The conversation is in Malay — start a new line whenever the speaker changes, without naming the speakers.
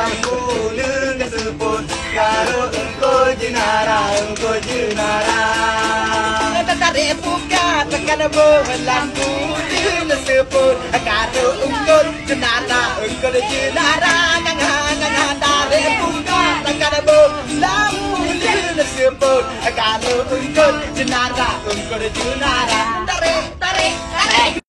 lampu nung keseput karo engko jenara tarik buka tekan bohong lampu nung keseput karo engko jenara ngang tarik buka tekan bohong lampu nung keseput karo engko jenara tarik